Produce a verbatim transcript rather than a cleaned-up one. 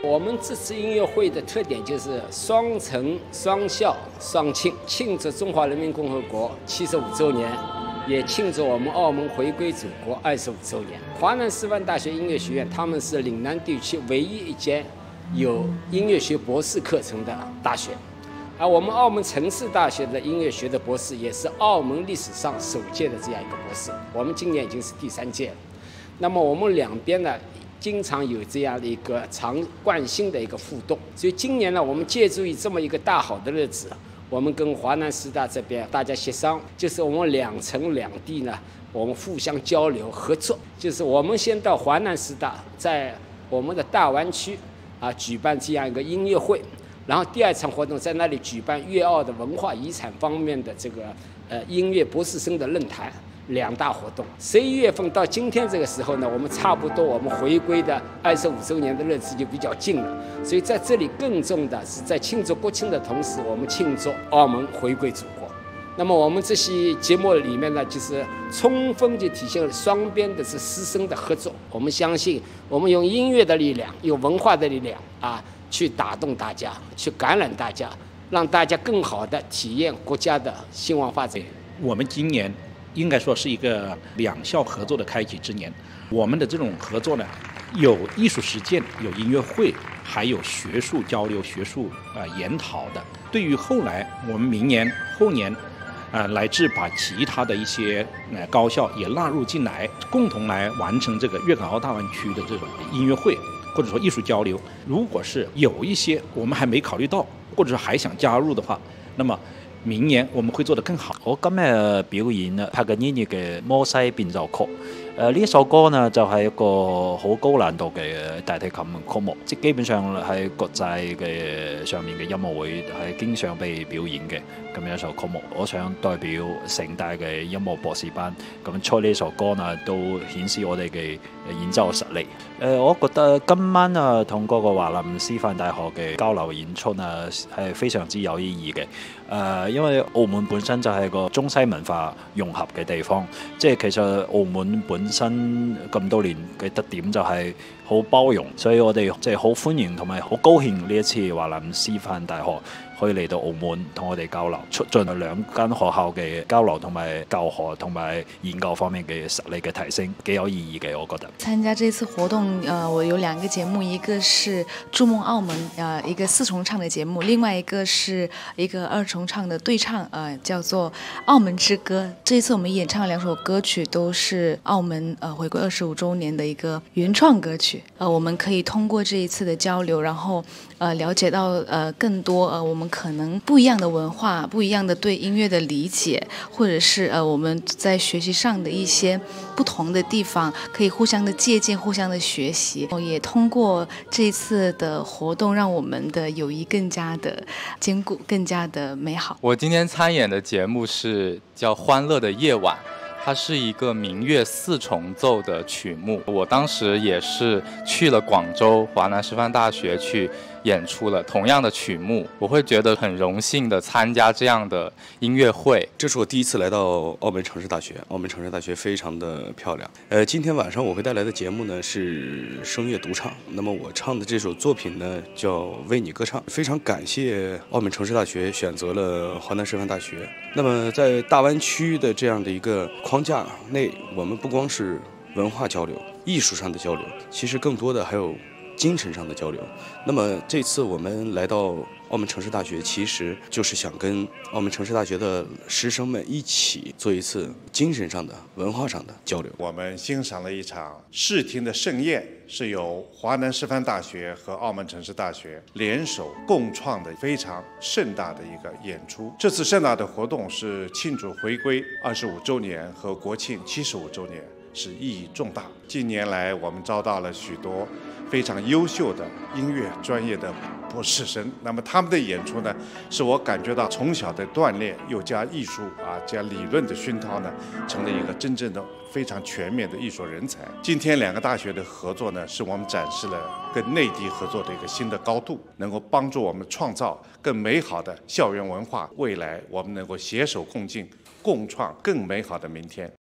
我们这次音乐会的特点就是双城、双校、双庆，庆祝中华人民共和国七十五周年，也庆祝我们澳门回归祖国二十五周年。华南师范大学音乐学院，他们是岭南地区唯一一间有音乐学博士课程的大学。而我们澳门城市大学的音乐学的博士，也是澳门历史上首届的这样一个博士。我们今年已经是第三届了。那么我们两边呢，经常有这样的一个常惯性的一个互动。所以今年呢，我们借助于这么一个大好的日子，我们跟华南师大这边大家协商，就是我们两城两地呢，我们互相交流合作。就是我们先到华南师大，在我们的大湾区啊举办这样一个音乐会。然后第二场活动在那里举办粤澳的文化遗产方面的这个呃音乐博士生的论坛，两大活动。十一月份到今天这个时候呢，我们差不多我们回归的二十五周年的日子就比较近了，所以在这里更重的是在庆祝国庆的同时，我们庆祝澳门回归祖国。那么我们这些节目里面呢，就是充分就体现了双边的是师生的合作。我们相信，我们用音乐的力量，用文化的力量啊。去打动大家，去感染大家，让大家更好地体验国家的兴旺发展。 我们今年应该说是一个两校合作的开启之年。我们的这种合作呢，有艺术实践，有音乐会，还有学术交流、学术啊、呃、研讨的。对于后来我们明年、后年，呃，乃至把其他的一些呃高校也纳入进来，共同来完成这个粤港澳大湾区的这种音乐会。或者说藝術交流，如果是有一些我們還沒考慮到，或者是還想加入的話，那麼明年我們會做得更好。 我今日表演咧柏近煙葉嘅《摩西變奏曲》。誒呢一首歌呢，就係、是、一個好高難度嘅大提琴曲目，即基本上喺國際嘅上面嘅音樂會係經常被表演嘅咁樣一首曲目。我想代表城大嘅音樂博士班咁出呢首歌呢，都顯示我哋嘅演奏實力。誒，我覺得今晚啊，同嗰個華南師範大學嘅交流演出啊，係非常之有意義嘅。誒，因為澳門本身就係個中西文化融合嘅地方，即係其實澳門本身咁多年嘅特點就係好包容，所以我哋即係好歡迎同埋好高興呢一次華南師範大學可以嚟到澳門同我哋交流，促進兩間學校嘅交流同埋教學同埋研究方面嘅實力嘅提升，幾有意義嘅，我覺得。 參加這次活動，呃，我有兩個節目，一個是《築夢澳門》，呃，一個四重唱的節目，另外一個是一個二重唱的對唱，呃，叫做《澳門之歌》。這一次我們演唱的兩首歌曲都是澳門呃回歸二十五週年的一個原創歌曲。呃，我們可以通過這一次的交流，然後呃了解到呃更多呃我們可能不一樣的文化，不一樣的對音樂的理解，或者是呃我們在學習上的一些不同的地方，可以互相的借鑑，互相的學習。也通過這一次的活動，讓我們的友誼更加的堅固，更加的美好。 我今天參演的節目是叫《歡樂的夜晚》。它是一個民樂四重奏的曲目，我當時也是去了廣州華南師範大學去演出了同樣的曲目，我會覺得很榮幸的參加這樣的音樂會。 這是我第一次來到澳門城市大學，澳門城市大學非常的漂亮。呃，今天晚上我會帶來的節目呢是聲樂獨唱，那麼我唱的這首作品呢叫《為你歌唱》，非常感謝澳門城市大學選擇了華南師範大學。那麼在大灣區的這樣的一個框架內，我們不光是文化交流、藝術上的交流，其實更多的還有精神上的交流。那麼這次我們來到澳門城市大學，其實就是想跟澳門城市大學的師生們一起做一次精神上的、文化上的交流。 我們欣賞了一場視聽的盛宴，是由華南師範大學和澳門城市大學聯手共創的非常盛大的一個演出。這次盛大的活動是慶祝回歸二十五週年和國慶七十五週年，是意義重大。近年來我們招到了許多非常優秀的音樂專業的博士生，那麼他們的演出呢，使我感覺到從小的鍛鍊又加藝術啊，加理論的熏陶呢，成了一個真正的非常全面的藝術人才。今天兩個大學的合作呢，使我們展示了跟內地合作的一個新的高度，能夠幫助我們創造更美好的校園文化。未來我們能夠攜手共進，共創更美好的明天。